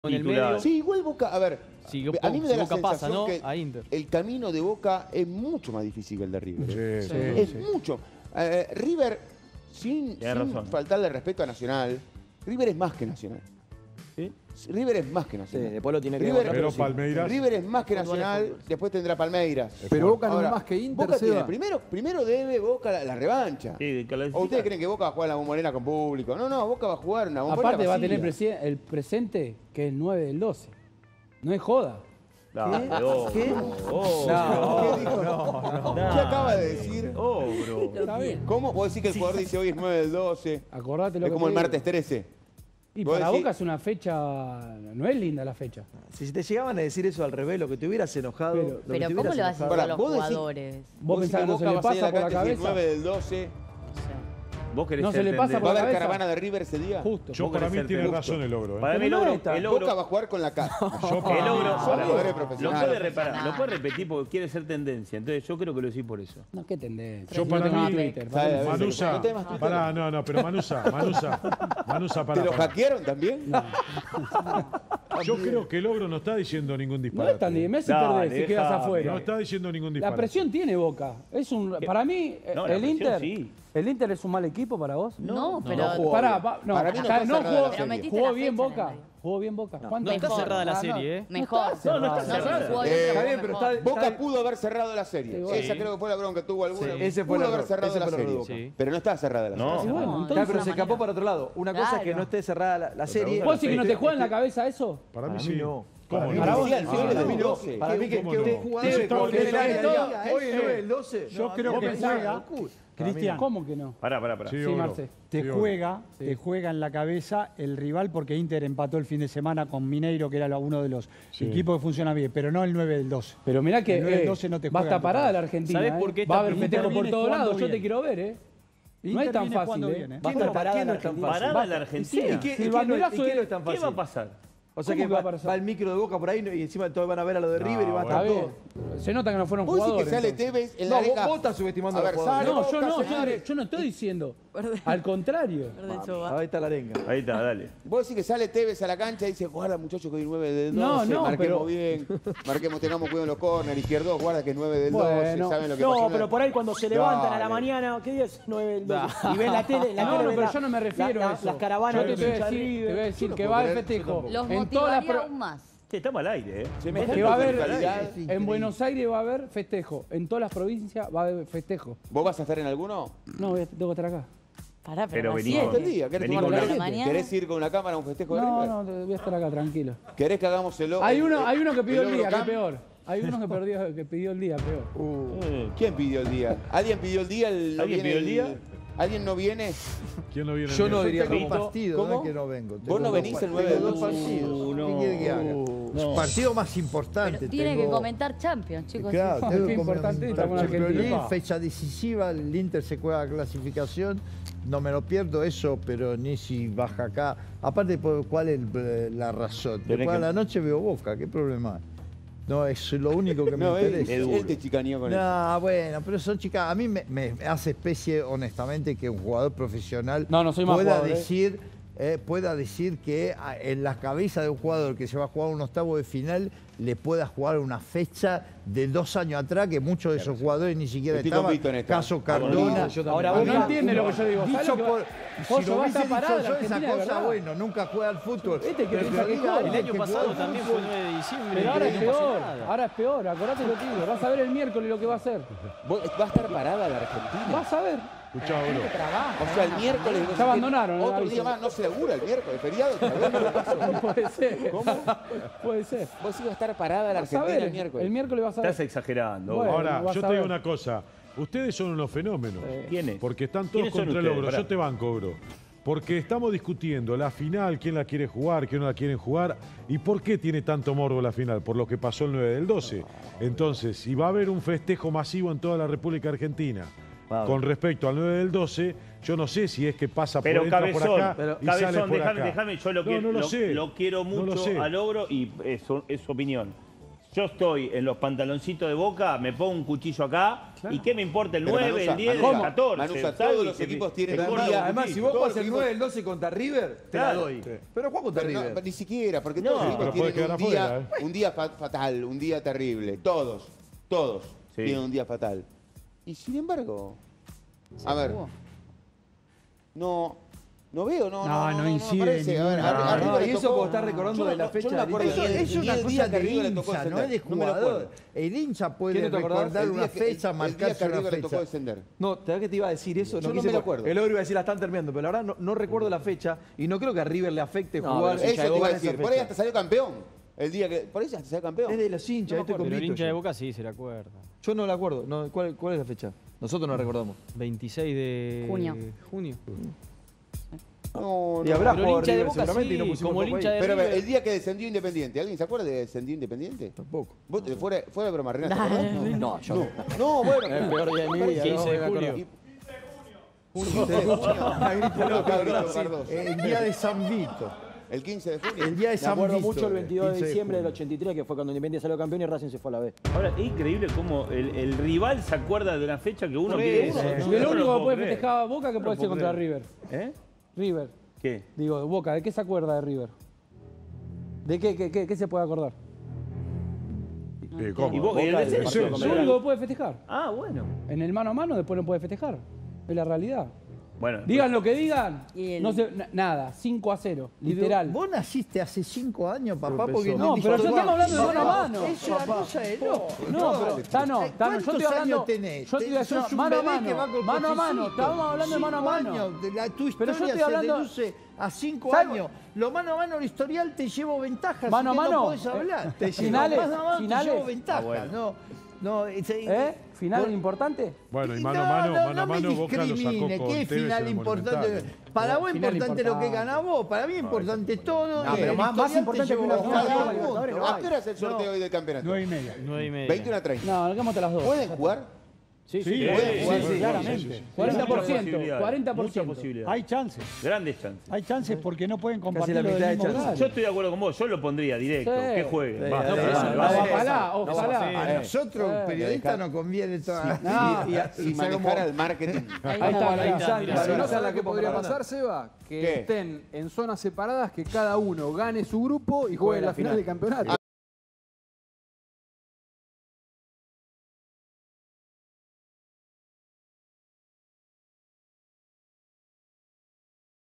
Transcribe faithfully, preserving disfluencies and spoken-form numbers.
en el medio. Sí, igual Boca, a ver, sí, a mí me da si la Boca sensación pasa, ¿no? que A Inter. el camino de Boca es mucho más difícil que el de River. Sí, Sí. Es sí. mucho. Eh, River, sin, sin razón. faltarle respeto a Nacional, River es más que Nacional. ¿Sí? River es más que Sí, Nacional. después lo tiene que River, demostrar, Pero sí. Palmeiras. River es más que Fútbol es Nacional, fútbol. después tendrá Palmeiras. Pero Boca no Ahora, es más que Inter, Boca tiene, Seba. primero, primero debe Boca la, la revancha. Sí, que la ¿O ustedes creen que Boca va a jugar en la Bombonera con público? No, no, Boca va a jugar en la Bombonera Aparte va a vacía. tener presi- el presente, que es el nueve del doce. No es joda. Dale, oh, ¿Qué? oh, ¿Qué dijo? ¿Qué acaba de decir? oh, bro. Está bien. ¿Cómo? ¿Vos decís que el jugador dice hoy es nueve del doce? Acordate lo Es que como te el digo. martes trece. Y Vos para decís- Boca es una fecha... No es linda la fecha. Si te llegaban a decir eso al revés, lo que te hubieras enojado. Pero- lo que Pero te ¿cómo hubieras le vas a enojado. decir a Pará, los vos decís- jugadores? ¿Vos decís pensás que no se le va a salir pasa a por la cancha si es cabeza? nueve del doce. Vos querés No se ser le pasa tendente. por ¿Va a la haber cabeza. caravana de River ese día? Justo. Yo Vos para querés mí ser tiene tendente. razón el ogro. ¿eh? Para mí el no ogro, está. el ogro, Boca va a jugar con la cara. Yo el para ogro, mí- Son pará, jugadores lo profesionales. puede reparar, lo puede repetir porque quiere ser tendencia. Entonces yo creo que lo decís por eso. No, qué tendencia. Yo No para tengo mí- Twitter. ¿Sabe? para mí- Manusa, ¿No tenés más Twitter? pará, no, no, pero Manusa, Manusa, Manusa, ¿Te pará, lo pará. hackearon también? Yo creo que el ogro no está diciendo ningún No disparate. es tan difícil. Messi Dale, perdés si quedas dejá, afuera. No está diciendo ningún La disparate. presión tiene Boca. Es un, para mí, No, la el presión Inter... sí. ¿El Inter es un mal equipo para vos? No, pero... no jugó Pará, bien. pa- no, Para mí no está- está no cerrada jugó, la serie. metiste jugó la bien fecha en Boca. el medio. Jugó bien Boca. No ¿Cuánto? está Mejor. cerrada la Ah, no. serie, ¿eh? Mejor. No, no está No, sí, cerrada. jugó bien, Eh, jugó está bien, pero mejor. está- Boca pudo haber cerrado la serie. Sí, bueno. Esa creo que fue la bronca que tuvo alguna. Sí, ese fue pudo el haber error, cerrado ese la fue el error serie. de Boca. Pero no está cerrada la No. serie. Y bueno, No, entonces- Claro, pero de se alguna escapó manera. para otro lado. Una cosa es que Claro. no esté cerrada la, la serie. ¿Vos decís que no te Este- juega en la cabeza eso? Para mí Para sí. mí no. ¿Cómo Para no? mí Para no. vos, Sí, al no, nivel no, del no. doce. Para mí que ¿Cómo que no? usted Eso jugador está porque bien. el área Todo- diga, hoy- ¿es nueve del doce? Yo No, creo vos que pensás, juega. locura. Cristian, ¿Cómo que no? Pará, pará, pará. Sí, Sí, ogro. Marce. te Sí, ogro. juega, te juega en la cabeza el rival porque Inter empató el fin de semana con Mineiro, que era la- uno de los Sí. equipos que funciona bien, pero no el nueve del doce. Pero mirá que El nueve eh, doce no te va a juega estar en tu parada cabeza. la Argentina. ¿Sabés eh. por qué Va a está- haber Inter festejo por viene todos jugando lados. Yo bien. te quiero ver, ¿eh? No Inter es tan viene fácil, jugando ¿eh? bien, ¿eh? Va a ¿Quién estar no- parada quién no la es tan Argentina. fácil? Parada la Argentina. ¿Y qué, Si y el qué no, banderazo y qué es- no es tan ¿Qué fácil? va a pasar? O sea ¿Cómo que que va va, a pasar? va el micro de Boca por ahí y encima todos van a ver a lo de River y va a Está estar bien. todo. Se nota que no fueron Vos decís jugadores. que sale entonces. Tevez en No, la vos, liga. vos estás subestimando A a los ver, jugadores. sale No, yo Boca, no, sale- yo, yo no estoy diciendo. Al contrario. De hecho, va. Ahí está la arenga. Ahí está, dale. Vos decís que sale Tevez a la cancha y dice, guarda muchachos que hay nueve del No, doce, no, marquemos pero- bien, marquemos, tengamos cuidado en los corners, izquierdo, guarda que es nueve del doce, Bueno. saben lo que pasó. No, en la- pero por ahí cuando se levantan a la Dale. mañana, ¿qué día es? nueve del doce. Y ven la tele, la No, tele no, ven pero la- yo no me refiero la- a la- eso. Las caravanas Yo te de voy a hinchas de decir, te voy a River. decir no que puedo va a haber creer, festejo. Los En todas las motivaría pro- aún más. Sí, estamos al aire, ¿eh? Semejante que va a haber, calidad. en Buenos Aires va a haber festejo. En todas las provincias va a haber festejo. ¿Vos vas a estar en alguno? No, voy a- tengo que estar acá. Pará, pero, Pero a las vení siete. con- Este día, ¿querés Vení tomar con la la- gente? mañana. ¿Querés ir con una cámara a un festejo de No, River? no, voy a estar acá tranquilo. ¿Querés que hagamos el Hay uno, hay uno que pidió el día, que es Eurocamp? peor. Hay uno que, perdió, que pidió el día, peor. Eh, ¿Quién pidió el día? ¿Alguien pidió el día? El- no ¿Alguien viene pidió el día? ¿Alguien no viene? ¿Quién no viene? Yo el no día? diría Tengo un Rito. partido, ¿Cómo? no es que no vengo. ¿Vos Tengo no dos venís par- el nueve tengo de dos doce? partidos. no. ¿Qué quiere que haga? No. Partido más importante. Pero tiene tengo- que comentar Champions, chicos. Claro, Qué tengo que importante, comentar estamos en Champions Argentina. League, fecha decisiva, el Inter se juega clasificación, no me lo pierdo eso, pero ni si baja acá. Aparte, por- ¿cuál es eh, la razón? Tenés Después a que- la noche veo Boca, ¿qué problema hay? No, es lo único que me No, él, interesa. él te chicaneó con eso. No, bueno, pero son chicas. A mí me, me hace especie, honestamente, que un jugador profesional No, no soy más pueda jugador, ¿eh? decir, eh, pueda decir que ah, en la cabeza de un jugador que se va a jugar un octavo de final le pueda jugar una fecha de dos años atrás que muchos de esos jugadores ni siquiera Estoy con estaban. Vito en esta. Caso Ah, bueno, Cardona. yo también. Ahora No, vos no entiende lo que yo digo. ¿Sabés Dicho lo que va- por, Pollo, si lo va a hubiese estar parada dicho la yo esa Argentina, de cosa, verdad. bueno, nunca juega al fútbol. Este que Pero piensa que diga, juega. El año que pasado juega al también fútbol. fue nueve de diciembre. Pero y ahora es no pasó peor. nada. Ahora es peor. Acordate lo que digo. Vas a ver el miércoles lo que va a hacer. ¿Vos- ¿Va a estar parada la Argentina? Vas a ver. Escuchá, ogro. O sea, el miércoles... Ya abandonaron, ¿no? Otro Aviso. día más, no se labura el miércoles, feriado. otra vez, ¿qué pasó? Puede ser. ¿Cómo? Puede ser. Vos ibas a estar parada la Vas a Argentina ver. el miércoles. El miércoles vas a ver. Estás exagerando. Bueno. Ahora, vas yo a te digo ver. una cosa. Ustedes son unos fenómenos. ¿Quiénes? Porque están todos ¿Quiénes son contra el ustedes? ogro. Pará. Yo te banco, ogro. Porque estamos discutiendo la final, quién la quiere jugar, quién no la quieren jugar. ¿Y por qué tiene tanto morbo la final? Por lo que pasó el nueve del doce. Entonces, si va a haber un festejo masivo en toda la República Argentina Vamos. con respecto al nueve del doce, yo no sé si es que pasa Pero por, entra por Cabezón, acá pero, y sale Cabezón, por déjame, acá. déjame, yo lo, No, quiero, no lo lo, sé. lo quiero No lo mucho sé. al ogro y es, su- es su opinión. Yo estoy en los pantaloncitos de Boca, me pongo un cuchillo acá, Claro. ¿y qué me importa el Pero nueve, Manusa, el diez, el Manusa, catorce? Manusa, ¿sabes? todos los Que- equipos tienen que un corra día- un Además, poquito. si vos Todos pasas los el equipos- nueve, el doce contra River, te Claro. la doy. Sí. Pero juega contra Pero no, River. ni siquiera, porque No, todos los pero equipos puede tienen un quedar día, afuera, ¿eh? un día fa- fatal, un día terrible. Todos, todos Sí. tienen un día fatal. Y sin embargo, a ver, no, no veo, no, No, no, no incide aparece. A ver, ninguna- a- a No, River y le eso tocó- como estás recordando yo no- de la yo fecha no me acuerdo de ni Eso el- es ni una el cosa día que de River le tocó hincha, no descender. es de No me lo jugador. acuerdo. El hincha ¿Quién puede no te acordás? recordar El una día que- fecha, el día marcarse que a una River le tocó fecha. descender. No, te da que te iba a decir eso. Yo no quise me lo por- acuerdo. El otro iba a decir, la están terminando, pero la verdad no, no recuerdo la fecha y no creo que a River le afecte No, jugar. pero Eso te iba a jugar esa decir, por ahí fecha. hasta salió campeón. El día que, por ahí hasta salió campeón. Es de los hinchas, No me estoy acuerdo. con Pero el Vito hincha de yo. Boca sí se le acuerda. Yo no la acuerdo. No, ¿cuál, ¿Cuál es la fecha? Nosotros no la recordamos. veintiséis de Junio. junio. No, Y no. habrá Pero el jugado hincha de River Boca seguramente y no sí, pusimos como el foco hincha ahí. de Pero a ver, River. el día que descendió Independiente, ¿alguien se acuerda que descendió Independiente? Tampoco. ¿Vos, eh, fuera, fuera de broma, Renato? ¿te acordás? No, yo no. No, bueno. El peor día de mi vida. quince de no, me julio. acuerdo. quince de junio. La grita Julio loca, Cardoso, sí. Cardoso. El día de San Vito. El quince de junio. El día de Me San acuerdo Vito. mucho el veintidós de quince diciembre del junio. ochenta y tres, que fue cuando Independiente salió campeón y Racing se fue a la B. Ahora, es increíble cómo el, el rival se acuerda de una fecha que uno Por quiere. eso. Yo Y el no único lo que puedo puede creer. festejar a Boca que puede ser puedo contra creer. River. ¿Eh? River. ¿Qué? Digo, de Boca, ¿de qué se acuerda de River? ¿De qué, qué, qué, qué se puede acordar? Sí, ¿cómo? Y vos- y el Boca, descenso. el Lo descenso. único que puede festejar. Ah, bueno. En el mano a mano después no puede festejar. Es la realidad. Bueno, Digan lo que digan. Y el- No se, na- nada, cinco a cero, Y literal. Vos naciste hace cinco años, papá, Empezó. porque No, dijiste, pero ya "Bueno, estamos hablando de mano a papá, mano". Es una cosa de loco. No, pero está no, está no. Yo estoy ¿Cuántos hablando. años tenés? Yo estoy haciendo Sos un mano a bebé que va mano. con Mano a mano. cochecito. Estábamos hablando de mano a Cinco mano. años, de la- tu Pero yo historia estoy se hablando- deduce a cinco ¿Sabes? años. Lo mano a mano, el historial te llevo ventaja. Mano así a que mano. No podés hablar. Eh, finales, Mano a mano finales. te llevo ventaja. Ah, bueno. No, no, es- ¿Eh? ¿Final Por- importante? Bueno, y No, mano a mano, no, mano a no me mano, Boca lo sacó discrimine. con ¿Qué Tevez en final el importante? Monumental. Para vos es Final importante lo que importante. ganás vos. Para mí es importante todo. No, eh, pero el más- más historial te importante que llevo una ventaja. final de Punto. Libertadores no ¿A hay. qué hora es el sorteo hoy del campeonato? Nueve y media. nueve y media. veintiuno a treinta. No, lo quedamos hasta las dos. ¿Pueden jugar? Sí, sí. Sí, Pueden sí, jugar, sí, sí, sí, claramente. sí, sí. cuarenta por ciento. posibilidades, cuarenta por muchas ciento. posibilidades. Hay chances. Grandes chances. Hay chances porque no pueden compartir la lo del mitad de mismo chances. lugar. Yo estoy de acuerdo con vos, yo lo pondría directo, Sí. que juegue. Sí, Va. sí, No, sí, pero sí, no, sí, va. sí. Ojalá, ojalá. A nosotros, Eh, periodistas, nos conviene toda No, Y, y, y manejar al marketing. Ahí está, ahí está. Mirá, Si no, mirá, ¿sabes la qué Copa podría Maradona. pasar, Seba? Que ¿Qué? estén en zonas separadas, que cada uno gane su grupo y juegue la final del campeonato.